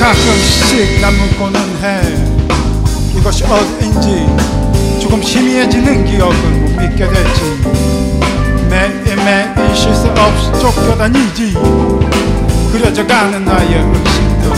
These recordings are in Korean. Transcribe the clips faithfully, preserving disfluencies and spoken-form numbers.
가끔씩 난 묻고는 해. 이것이 어디인지 조금 희미해지는 기억은 못 믿게 됐지. 매일매일 쉴 새 없이 쫓겨다니지. 그려져가는 나의 의심들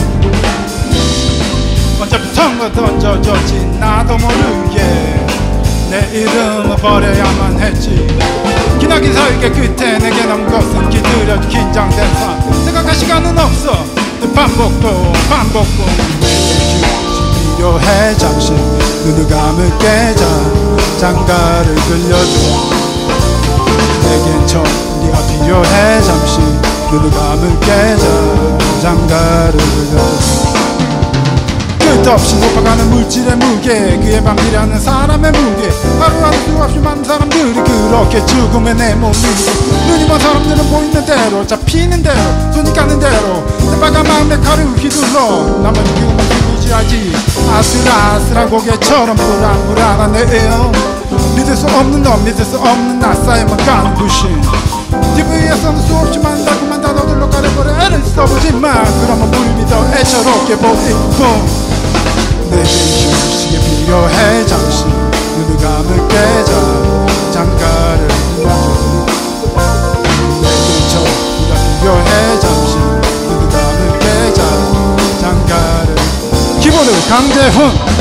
언제부턴가 던져졌지. 나도 모르게 내 이름을 버려야만 했지. 기나긴 설계 끝에 내게 남은 것은 기들여 긴장된 삶. 생각할 시간은 없어. 반복도 반복도 휴식이 필요해. 잠시 눈을 감을 깨자. 장가를 들려줘. 내겐 정리가 필요해. 잠시 눈을 감을 깨자. 장가를 들려줘. 끝없이 높아가는 물질의 무게, 그에 반비례하는 사람의 무게. 하루하루 수없이 많은 사람들이 그렇게 죽음에 내몰리고, 눈이 먼 사람들은 보이는 대로 잡히는 대로 손이 가는 대로 내 빨간 마음에 칼을 휘둘러. 나만 죽이고만 죽이지하지. 아슬아슬한 고개처럼 불안불안한 내요. 믿을 수 없는 너, 믿을 수 없는 나 쌓여만 가는 부신. 티비에서는 수없이 많은 달콤한 단어들로 가려버려 애를 써보지만 그러면 물이 더 애처롭게 보이고. 내게 휴식이 필요해. 잠시 눈을 감을 깨자. 장가를 들려줘. 내게 정리가 필요해. 잠시 눈을 감을 깨자. 장가를. 키보드 강재훈.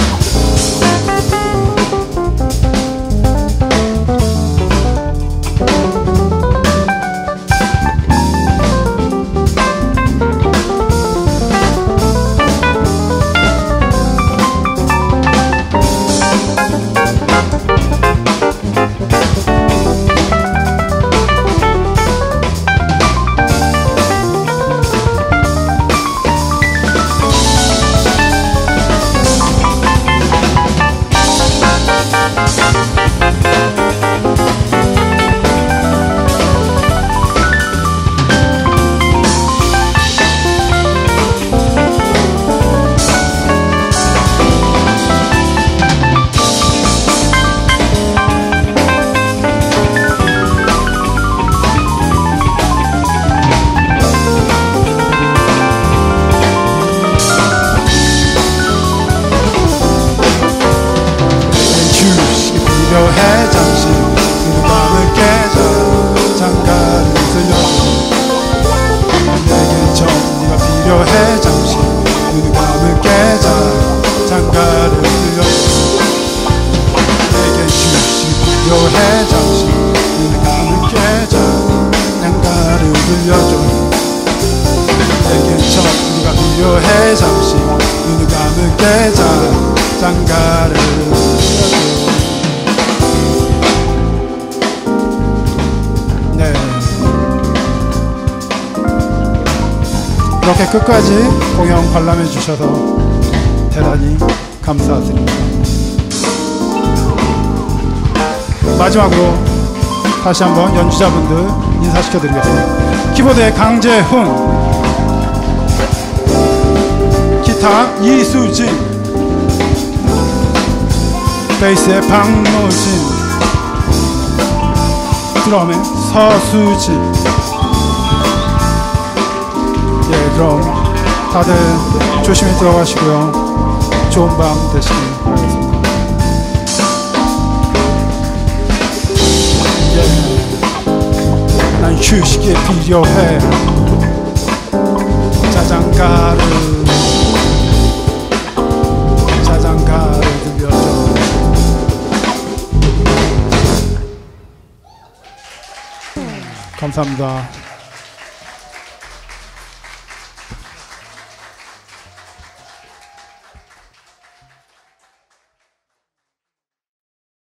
필요해. 잠시 눈을 감을 깨자. 장가를 들려줘. 내겐 정리가 필요해. 잠시 눈을 감을 깨자. 장가를 들려줘. 내겐 휴식이 필요해. 잠시 눈을 감을 깨자. 장가를 들려줘. 내겐 정리가 필요해. 잠시 눈을 감을 깨자. 장가를 들려줘. 이렇게 끝까지 공연 관람해 주셔서 대단히 감사드립니다. 마지막으로 다시 한번 연주자분들 인사시켜 드리겠습니다. 키보드의 강재훈, 기타 이수진, 베이스의 박노진, 드럼의 서수진. 예, 그럼 다들 조심히 들어가시고요. 좋은 밤 되시길 바라겠습니다. 예, 난 휴식이 필요해. 자장가를 자장가를 들려줘. 감사합니다.